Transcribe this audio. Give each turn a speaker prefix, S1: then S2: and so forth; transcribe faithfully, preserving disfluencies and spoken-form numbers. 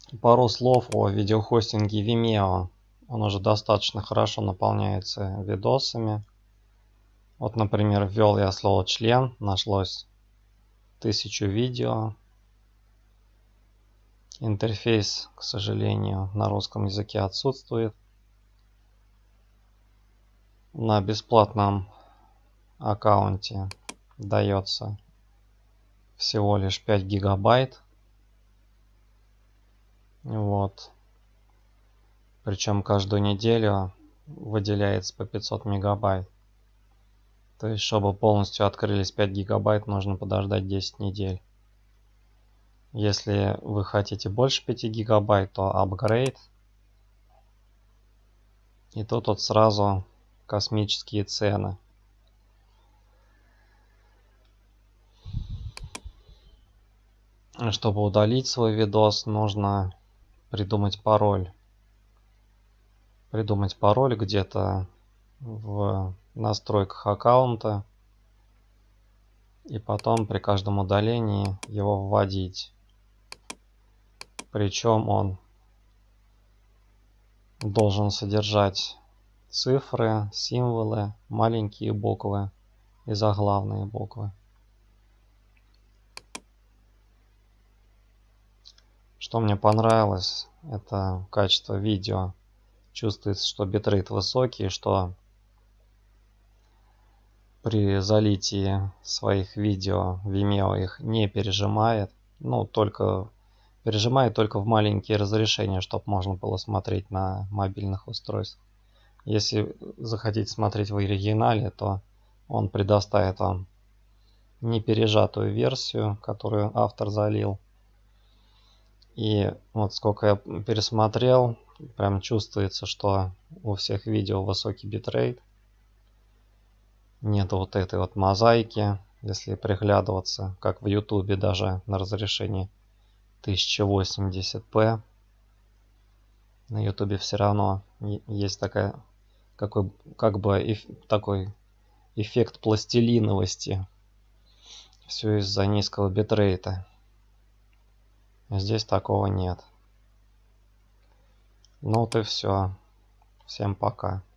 S1: Пару слов о видеохостинге Vimeo. Он уже достаточно хорошо наполняется видосами. Вот, например, ввел я слово член, нашлось тысячу видео. Интерфейс, к сожалению, на русском языке отсутствует. На бесплатном аккаунте дается всего лишь пять гигабайт. Вот. Причем каждую неделю выделяется по пятьсот мегабайт. То есть, чтобы полностью открылись пять гигабайт, нужно подождать десять недель. Если вы хотите больше пяти гигабайт, то апгрейд. И тут вот сразу космические цены. Чтобы удалить свой видос, нужно придумать пароль. Придумать пароль где-то в настройках аккаунта. И потом при каждом удалении его вводить. Причем он должен содержать цифры, символы, маленькие буквы и заглавные буквы. Что мне понравилось, это качество видео. Чувствуется, что битрейт высокий, что при залитии своих видео Vimeo их не пережимает. Ну, только пережимает только в маленькие разрешения, чтобы можно было смотреть на мобильных устройствах. Если захотите смотреть в оригинале, то он предоставит вам не пережатую версию, которую автор залил. И вот сколько я пересмотрел, прям чувствуется, что у всех видео высокий битрейт. Нет вот этой вот мозаики, если приглядываться, как в ютубе даже на разрешении тысяча восемьдесят пэ. На ютубе все равно есть такая, какой, как бы эф, такой эффект пластилиновости. Все из-за низкого битрейта. Здесь такого нет. Ну вот и все. Всем пока.